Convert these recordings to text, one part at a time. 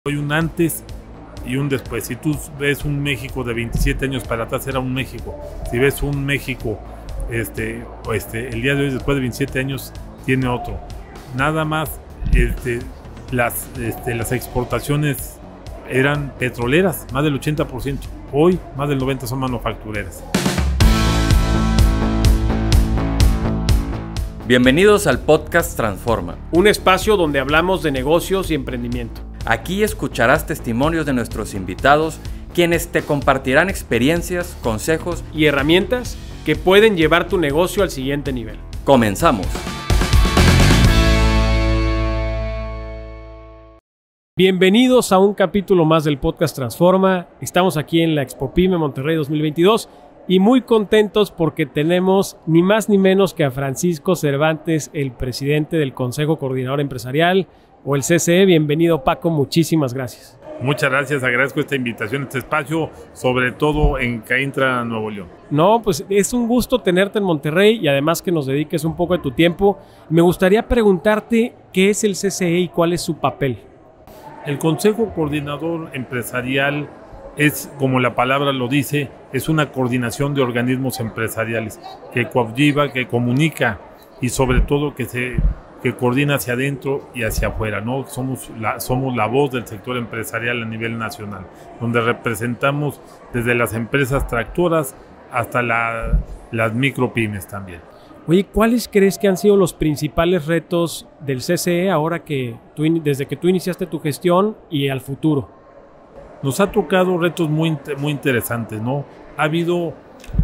Hay un antes y un después. Si tú ves un México de 27 años para atrás, era un México. Si ves un México el día de hoy, después de 27 años, tiene otro. Nada más las exportaciones eran petroleras, más del 80%. Hoy, más del 90% son manufactureras. Bienvenidos al podcast Transforma, un espacio donde hablamos de negocios y emprendimiento. Aquí escucharás testimonios de nuestros invitados, quienes te compartirán experiencias, consejos y herramientas que pueden llevar tu negocio al siguiente nivel. Comenzamos. Bienvenidos a un capítulo más del podcast Transforma. Estamos aquí en la Expo PYME Monterrey 2022 y muy contentos porque tenemos ni más ni menos que a Francisco Cervantes, el presidente del Consejo Coordinador Empresarial, o el CCE. Bienvenido, Paco, muchísimas gracias. Muchas gracias, agradezco esta invitación, este espacio, sobre todo en Caintra, Nuevo León. No, pues es un gusto tenerte en Monterrey y además que nos dediques un poco de tu tiempo. Me gustaría preguntarte qué es el CCE y cuál es su papel. El Consejo Coordinador Empresarial es, como la palabra lo dice, es una coordinación de organismos empresariales que coadyuva, que comunica y sobre todo que coordina hacia adentro y hacia afuera, ¿no? Somos la voz del sector empresarial a nivel nacional, donde representamos desde las empresas tractoras hasta las micropymes también. Oye, ¿cuáles crees que han sido los principales retos del CCE ahora desde que tú iniciaste tu gestión y al futuro? Nos ha tocado retos muy interesantes, ¿no? Ha habido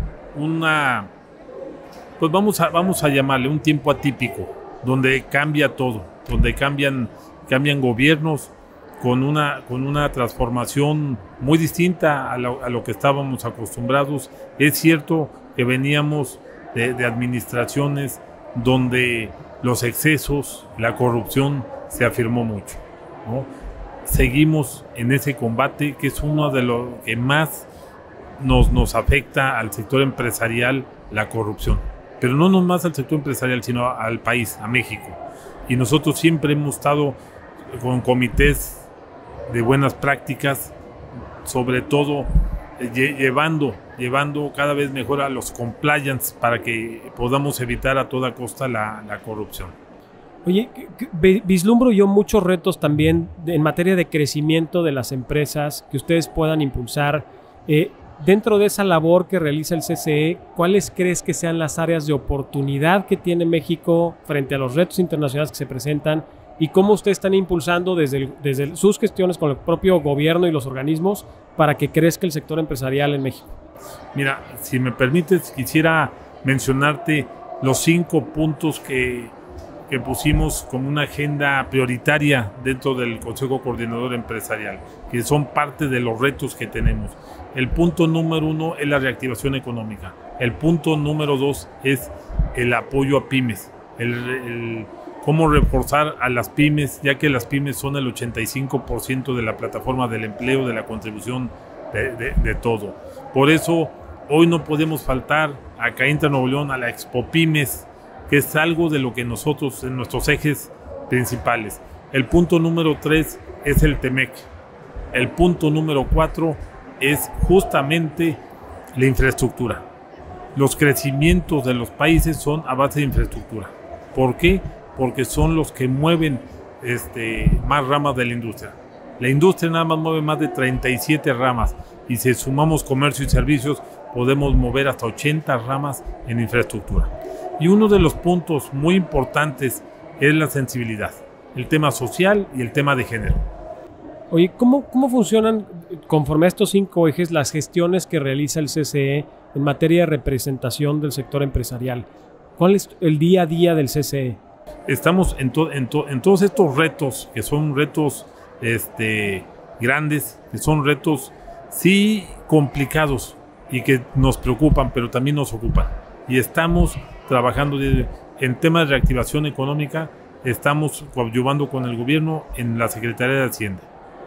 pues vamos a llamarle un tiempo atípico, donde cambia todo, donde cambian gobiernos con una transformación muy distinta a lo que estábamos acostumbrados. Es cierto que veníamos de administraciones donde los excesos, la corrupción se afirmó mucho, ¿no? Seguimos en ese combate que es uno de los que más nos afecta al sector empresarial, la corrupción. Pero no más al sector empresarial, sino al país, a México. Y nosotros siempre hemos estado con comités de buenas prácticas, sobre todo llevando cada vez mejor a los compliance para que podamos evitar a toda costa la corrupción. Oye, vislumbro yo muchos retos también en materia de crecimiento de las empresas que ustedes puedan impulsar. Dentro de esa labor que realiza el CCE, ¿cuáles crees que sean las áreas de oportunidad que tiene México frente a los retos internacionales que se presentan y cómo ustedes están impulsando desde sus gestiones con el propio gobierno y los organismos para que crezca el sector empresarial en México? Mira, si me permites, quisiera mencionarte los 5 puntos que pusimos como una agenda prioritaria dentro del Consejo Coordinador Empresarial, que son parte de los retos que tenemos. El punto número 1 es la reactivación económica. El punto número 2 es el apoyo a pymes. Cómo reforzar a las pymes, ya que las pymes son el 85% de la plataforma del empleo, de la contribución de todo. Por eso, hoy no podemos faltar a Caintra, Nuevo León, a la Expo Pymes, que es algo de lo que nosotros, en nuestros ejes principales. El punto número 3 es el TEMEC. El punto número 4 es justamente la infraestructura. Los crecimientos de los países son a base de infraestructura. ¿Por qué? Porque son los que mueven más ramas de la industria. La industria nada más mueve más de 37 ramas y si sumamos comercio y servicios podemos mover hasta 80 ramas en infraestructura. Y uno de los puntos muy importantes es la sensibilidad, el tema social y el tema de género. Oye, ¿cómo funcionan conforme a estos 5 ejes las gestiones que realiza el CCE en materia de representación del sector empresarial? ¿Cuál es el día a día del CCE? Estamos en todos estos retos, que son retos grandes, que son retos sí complicados y que nos preocupan, pero también nos ocupan. Y estamos trabajando en temas de reactivación económica, estamos coadyuvando con el gobierno en la Secretaría de Hacienda.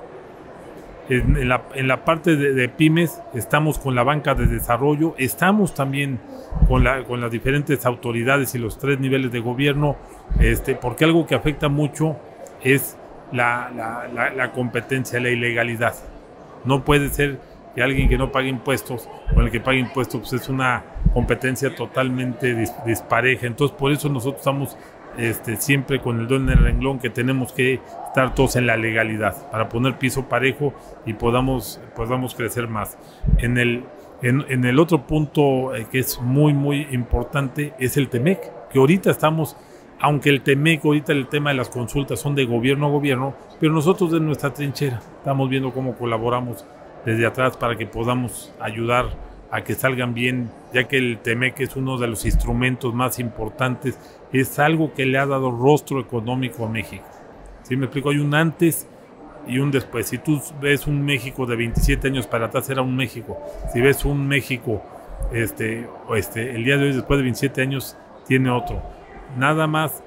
En la parte de pymes estamos con la banca de desarrollo, estamos también con las diferentes autoridades y los 3 niveles de gobierno, porque algo que afecta mucho es la competencia, la ilegalidad. No puede ser que alguien que no pague impuestos o el que pague impuestos, pues es una competencia totalmente dispareja. Entonces, por eso nosotros estamos siempre con el dedo en el renglón, que tenemos que estar todos en la legalidad para poner piso parejo y podamos crecer más. En el otro punto que es muy, muy importante es el TEMEC, que ahorita estamos, aunque el TEMEC, ahorita el tema de las consultas son de gobierno a gobierno, pero nosotros de nuestra trinchera estamos viendo cómo colaboramos desde atrás para que podamos ayudar a que salgan bien, ya que el TEMEC es uno de los instrumentos más importantes, es algo que le ha dado rostro económico a México. ¿Sí me explico? Hay un antes y un después. Si tú ves un México de 27 años para atrás, era un México. Si ves un México el día de hoy, después de 27 años, tiene otro. Nada más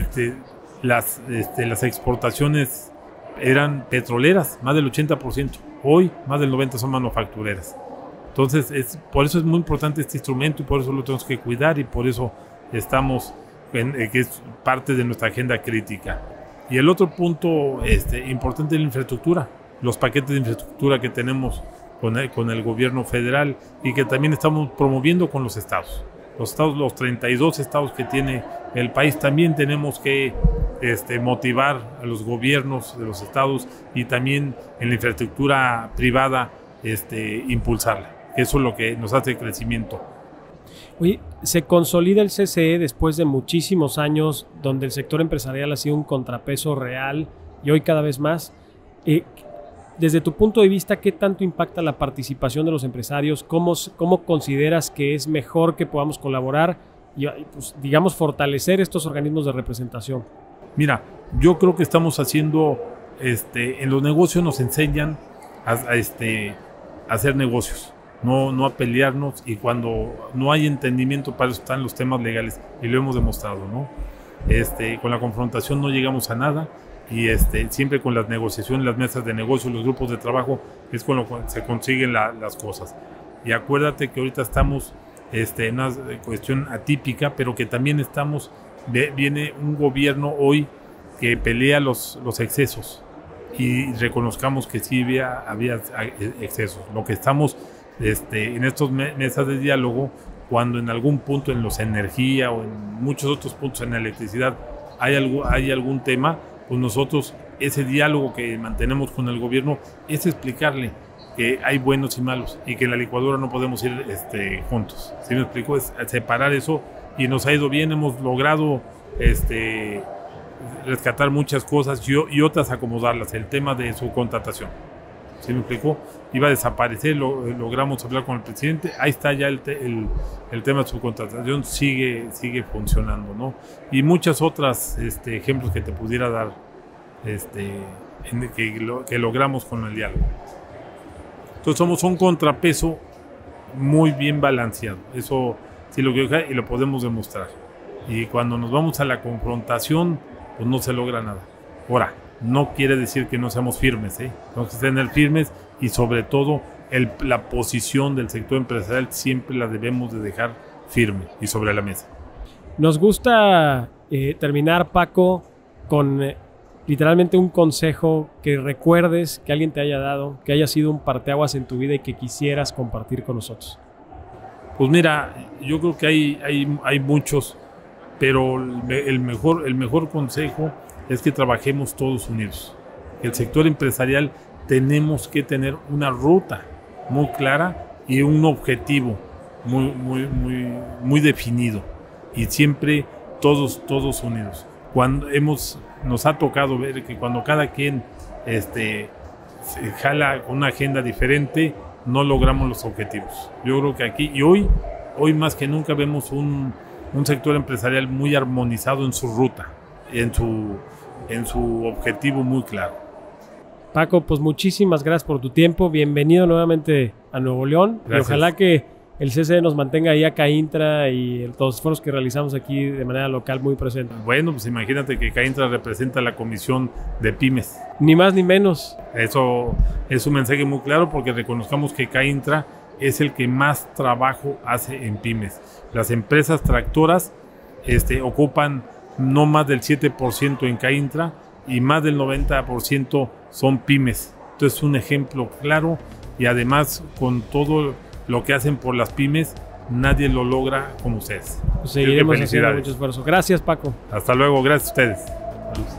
las exportaciones eran petroleras, más del 80%. Hoy, más del 90% son manufactureras. Entonces, por eso es muy importante este instrumento y por eso lo tenemos que cuidar y por eso estamos, que es parte de nuestra agenda crítica. Y el otro punto importante es la infraestructura, los paquetes de infraestructura que tenemos con el gobierno federal y que también estamos promoviendo con los estados. Los 32 estados que tiene el país, también tenemos que motivar a los gobiernos de los estados y también en la infraestructura privada impulsarla. Eso es lo que nos hace crecimiento. Oye, se consolida el CCE después de muchísimos años donde el sector empresarial ha sido un contrapeso real y hoy cada vez más. Desde tu punto de vista, ¿qué tanto impacta la participación de los empresarios? ¿Cómo consideras que es mejor que podamos colaborar y, pues, digamos, fortalecer estos organismos de representación? Mira, yo creo que estamos haciendo, en los negocios nos enseñan a hacer negocios, no a pelearnos, y cuando no hay entendimiento, para eso están los temas legales y lo hemos demostrado, ¿no? Con la confrontación no llegamos a nada. Y siempre con las negociaciones, las mesas de negocio, los grupos de trabajo, es con lo que se consiguen las cosas. Y acuérdate que ahorita estamos en una cuestión atípica, pero que también viene un gobierno hoy que pelea los excesos y reconozcamos que sí había excesos. Lo que estamos en estas mesas de diálogo, cuando en algún punto en los energía o en muchos otros puntos en la electricidad hay algún tema, pues nosotros ese diálogo que mantenemos con el gobierno es explicarle que hay buenos y malos y que en la licuadora no podemos ir juntos. ¿Sí me explico? Es separar eso y nos ha ido bien, hemos logrado rescatar muchas cosas y otras acomodarlas. El tema de su contratación, ¿sí me explico? Iba a desaparecer, logramos hablar con el presidente, ahí está ya el tema de su contratación, sigue funcionando, ¿no? Y muchas otras ejemplos que te pudiera dar que logramos con el diálogo. Entonces somos un contrapeso muy bien balanceado, eso sí lo quiero dejar y lo podemos demostrar. Y cuando nos vamos a la confrontación, pues no se logra nada. Ahora, no quiere decir que no seamos firmes, tenemos que tener firmes y sobre todo la posición del sector empresarial siempre la debemos de dejar firme y sobre la mesa. Nos gusta terminar, Paco, con literalmente un consejo que recuerdes que alguien te haya dado, que haya sido un parteaguas en tu vida y que quisieras compartir con nosotros. Pues mira, yo creo que hay muchos, pero el mejor consejo es que trabajemos todos unidos. El sector empresarial tenemos que tener una ruta muy clara y un objetivo muy definido y siempre todos unidos. Nos ha tocado ver que cuando cada quien se jala con una agenda diferente, no logramos los objetivos. Yo creo que aquí y hoy más que nunca vemos un sector empresarial muy armonizado en su ruta, en su objetivo muy claro. Paco, pues muchísimas gracias por tu tiempo. Bienvenido nuevamente a Nuevo León. Gracias. Y ojalá que el CCE nos mantenga ahí a CAINTRA y todos los esfuerzos que realizamos aquí de manera local muy presentes. Bueno, pues imagínate que CAINTRA representa la Comisión de Pymes. Ni más ni menos. Eso es un mensaje muy claro porque reconozcamos que CAINTRA es el que más trabajo hace en pymes. Las empresas tractoras ocupan no más del 7% en CAINTRA y más del 90% son pymes. Entonces, un ejemplo claro, y además con todo lo que hacen por las pymes, nadie lo logra como ustedes. Pues seguiremos haciendo mucho esfuerzo. Gracias, Paco. Hasta luego, gracias a ustedes.